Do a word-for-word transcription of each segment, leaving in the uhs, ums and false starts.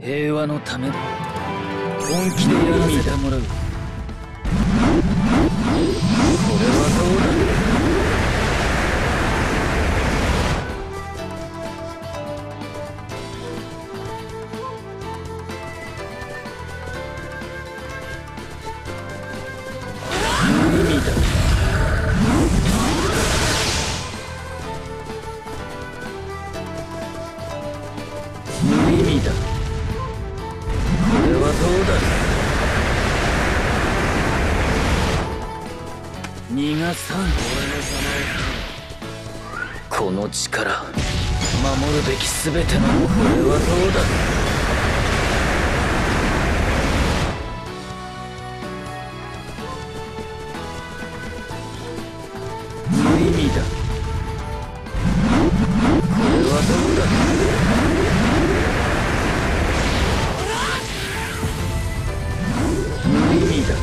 平和のためだ。本気でやらせてもらう。これはどうだ。逃がさん。この力、守るべき全てのこれはどうだ。無意味だ。これはどうだ。無意味だ。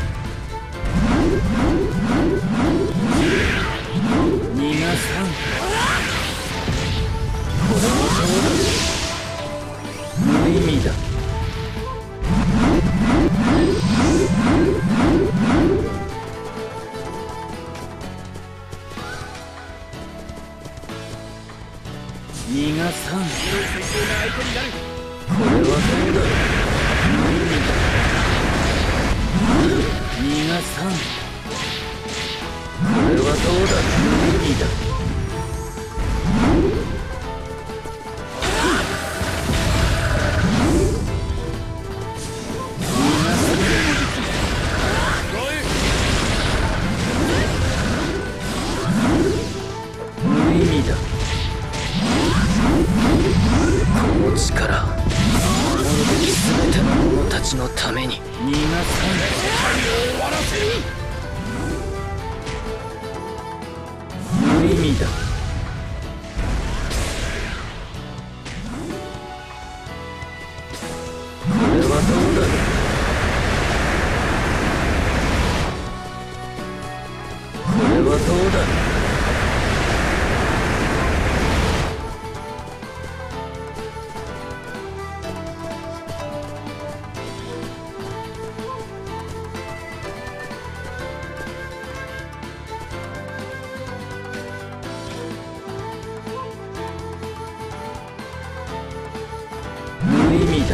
逃がさん。これはどうだ。無意味だ。逃がさん。これはどうだ。無意味だ。逃がさん。これはどうだ。無意味だ。無意味だ。この力、守るべき全ての者たちのために。逃がさん。終わらせる。無意味だ。これはどうだ。これはどうだ。無意味だ。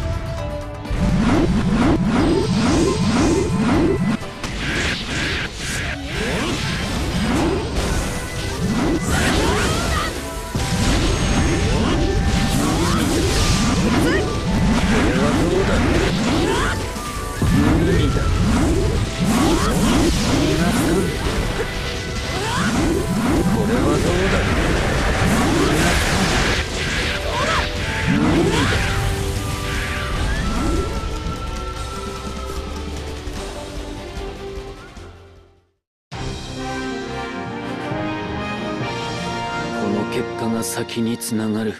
この結果が先につながる。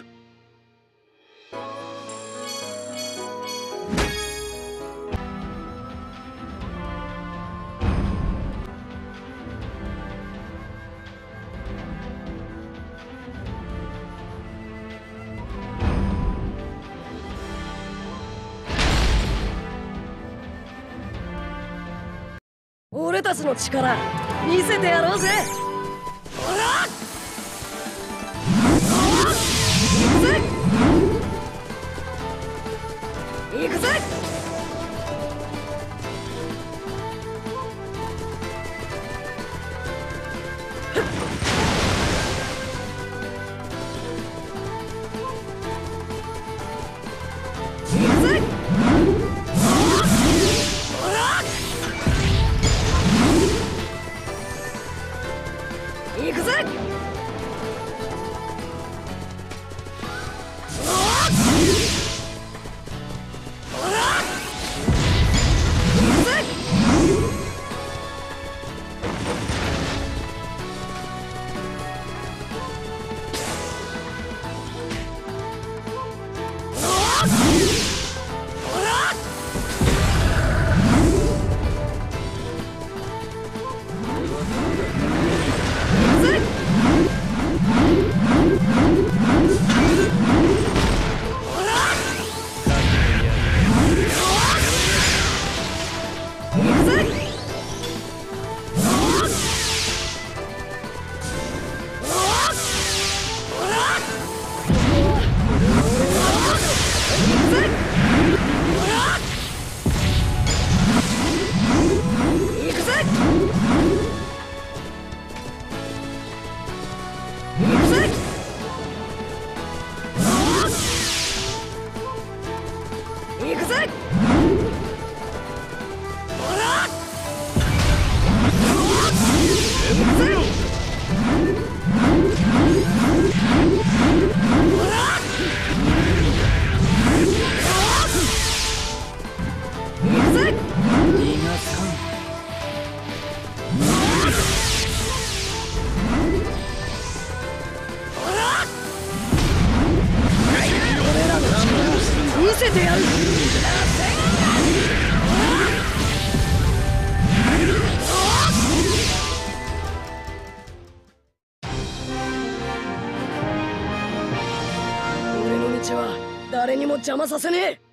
俺たちの力見せてやろうぜ。ほら行くぜ。行くぜ。 力行くぜ。ほら行くぜ。ほら行くぜ。 逃がさん。 俺らの力見せてやる。俺の道は誰にも邪魔させねえ。